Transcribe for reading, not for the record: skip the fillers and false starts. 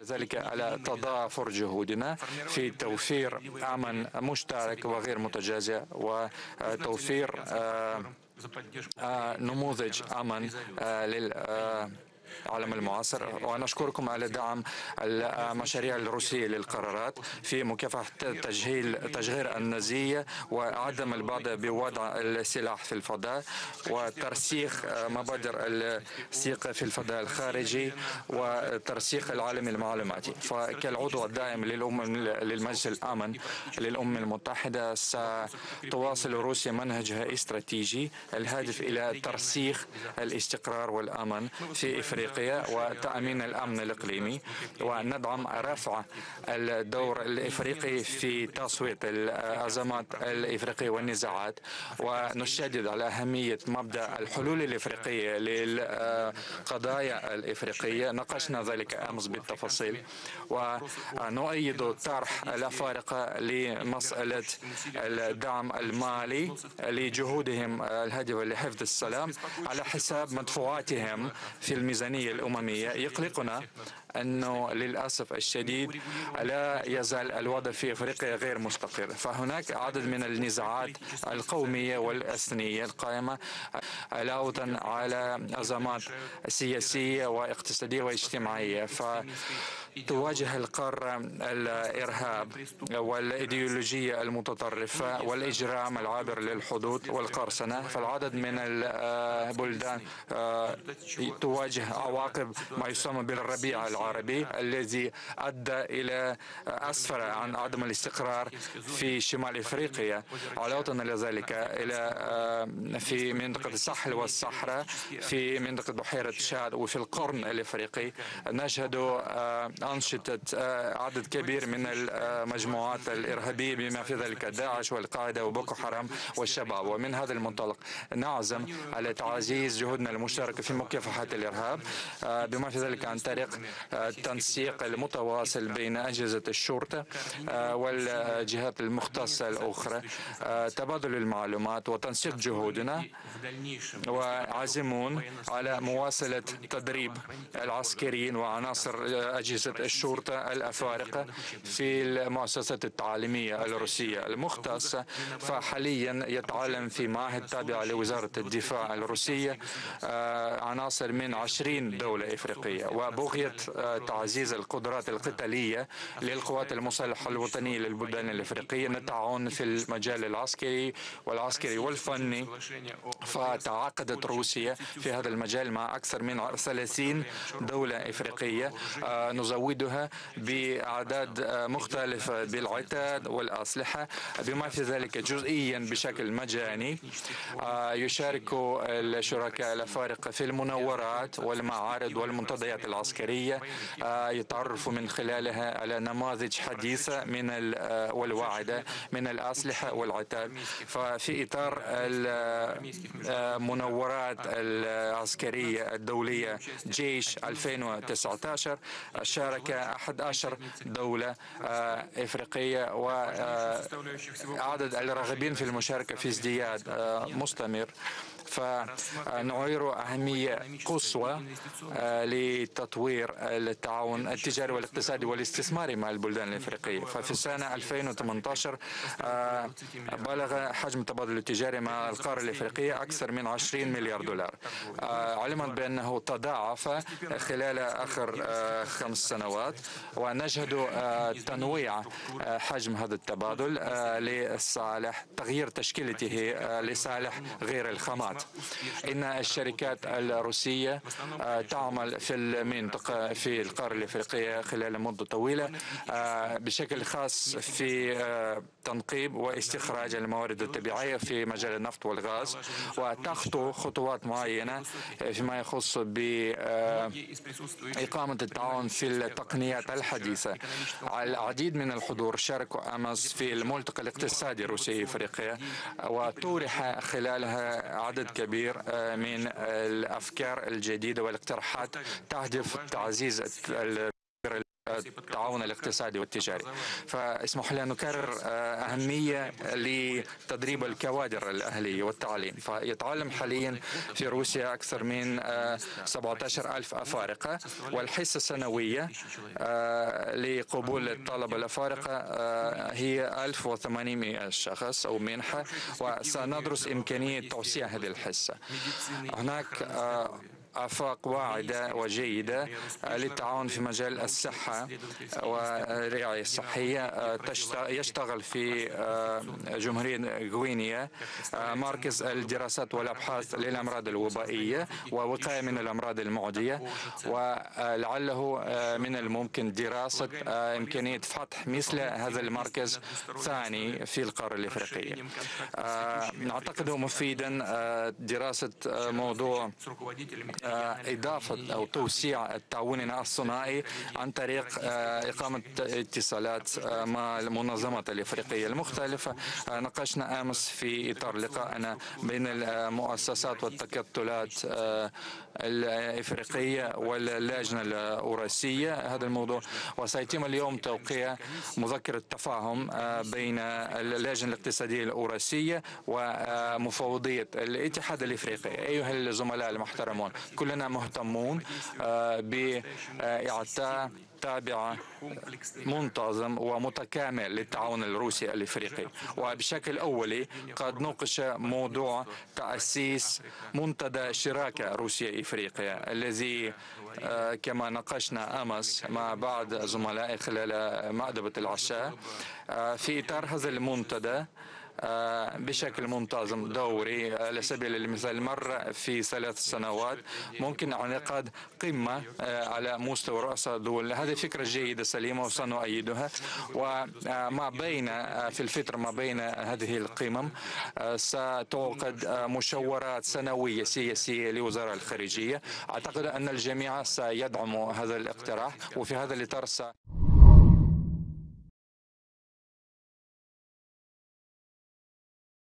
ذلك على تضافر جهودنا في توفير أمن مشترك وغير متجازع وتوفير نموذج أمن العالم المعاصر. ونشكركم على دعم المشاريع الروسية للقرارات في مكافحة تشغير النازية وعدم البعد بوضع السلاح في الفضاء وترسيخ مبادر الثقة في الفضاء الخارجي وترسيخ العالم المعلوماتي. فكالعضو الدائم للمجلس الأمن للأمم المتحدة ستواصل روسيا منهجها الاستراتيجي الهادف إلى ترسيخ الاستقرار والأمن في إفريقيا وتأمين الأمن الإقليمي، وندعم رفع الدور الإفريقي في تصويت الأزمات الإفريقية والنزاعات، ونشدد على أهمية مبدأ الحلول الإفريقية للقضايا الإفريقية. ناقشنا ذلك أمس بالتفاصيل، ونؤيد طرح الأفارقة لمسألة الدعم المالي لجهودهم الهادفة لحفظ السلام على حساب مدفوعاتهم في الميزانية الأممية. يقلقنا أنه للأسف الشديد لا يزال الوضع في أفريقيا غير مستقر، فهناك عدد من النزاعات القومية والإثنية القائمة علاوة على أزمات سياسية واقتصادية واجتماعية. فتواجه القارة الإرهاب والإيديولوجية المتطرفة والإجرام العابر للحدود والقرصنة. فالعدد من البلدان تواجه عواقب ما يسمى بالربيع العربي الذي أدى إلى أسفر عن عدم الاستقرار في شمال إفريقيا. علاوة على ذلك في منطقة الساحل والصحراء في منطقة بحيرة تشاد وفي القرن الإفريقي نشهد أنشطة عدد كبير من المجموعات الإرهابية بما في ذلك داعش والقاعدة وبوكو حرام والشباب. ومن هذا المنطلق نعزم على تعزيز جهودنا المشتركة في مكافحة الإرهاب بما في ذلك عن طريق التنسيق المتواصل بين أجهزة الشرطة والجهات المختصة الأخرى، تبادل المعلومات وتنسيق جهودنا، وعازمون على مواصلة تدريب العسكريين وعناصر أجهزة الشرطة الأفارقة في المؤسسات التعليمية الروسية المختصة. فحاليا يتعلم في معهد تابع لوزارة الدفاع الروسية عناصر من 20 دولة إفريقية، وبغية تعزيز القدرات القتالية للقوات المسلحة الوطنية للبلدان الإفريقية. نتعاون في المجال العسكري والفني، فتعاقدت روسيا في هذا المجال مع أكثر من 30 دولة إفريقية، نزودها بأعداد مختلفة بالعتاد والأسلحة بما في ذلك جزئيا بشكل مجاني. يشارك الشركاء الأفارقة في المناورات والمعارض والمنتديات العسكرية، يتعرفوا من خلالها على نماذج حديثة والواعدة من الأسلحة والعتاد. ففي إطار المناورات العسكرية الدولية جيش 2019 شارك 11 دولة إفريقية، وعدد الراغبين في المشاركة في ازدياد مستمر. فنعير أهمية قصوى لتطوير التعاون التجاري والاقتصادي والاستثماري مع البلدان الإفريقية. ففي السنة 2018 بلغ حجم التبادل التجاري مع القارة الإفريقية أكثر من 20 مليار دولار، علما بأنه تضاعف خلال آخر 5 سنوات. ونشهد تنويع حجم هذا التبادل لصالح تغيير تشكيلته لصالح غير الخامات. إن الشركات الروسية تعمل في المنطقة في القارة الإفريقية خلال مدة طويلة بشكل خاص في تنقيب واستخراج الموارد الطبيعية في مجال النفط والغاز، وتخطو خطوات معينة فيما يخص بإقامة التعاون في التقنيات الحديثة. العديد من الحضور شاركوا أمس في الملتقى الاقتصادي روسيا إفريقيا، وطرح خلالها عدد كبير من الأفكار الجديدة والاقتراحات تهدف تعزيز التعاون الاقتصادي والتجاري. فاسمح لي أن نكرر أهمية لتدريب الكوادر الأهلية والتعليم. فيتعلم حاليا في روسيا أكثر من 17,000 أفارقة، والحصة السنوية لقبول الطلبة الأفارقة هي 1800 شخص أو منحة، وسندرس إمكانية توسيع هذه الحصة. هناك آفاق واعدة وجيدة للتعاون في مجال الصحة والرعاية الصحية. يشتغل في جمهورية غوينيا مركز الدراسات والأبحاث للأمراض الوبائية ووقاية من الأمراض المعدية، ولعله من الممكن دراسة إمكانية فتح مثل هذا المركز ثاني في القارة الإفريقية. نعتقده مفيدا دراسة موضوع إضافة أو توسيع تعاوننا الصناعي عن طريق إقامة اتصالات مع المنظمات الإفريقية المختلفة. ناقشنا أمس في إطار لقائنا بين المؤسسات والتكتلات الإفريقية واللجنة الأوراسية هذا الموضوع، وسيتم اليوم توقيع مذكرة تفاهم بين اللجنة الاقتصادية الأوراسية ومفوضية الاتحاد الإفريقي. أيها الزملاء المحترمون، كلنا مهتمون بإعطاء تابع منتظم ومتكامل للتعاون الروسي الإفريقي. وبشكل أولي قد نوقش موضوع تأسيس منتدى شراكة روسيا إفريقيا الذي كما ناقشنا أمس مع بعض زملائي خلال مأدبة العشاء. في إطار هذا المنتدى بشكل منتظم دوري على سبيل المثال مرة في 3 سنوات ممكن انعقاد قمة على مستوى رؤساء الدول. هذه فكرة جيدة سليمة وسنؤيدها. وما بين في الفترة ما بين هذه القمم ستعقد مشاورات سنوية سياسية لوزراء الخارجية. أعتقد أن الجميع سيدعم هذا الاقتراح، وفي هذا الإطار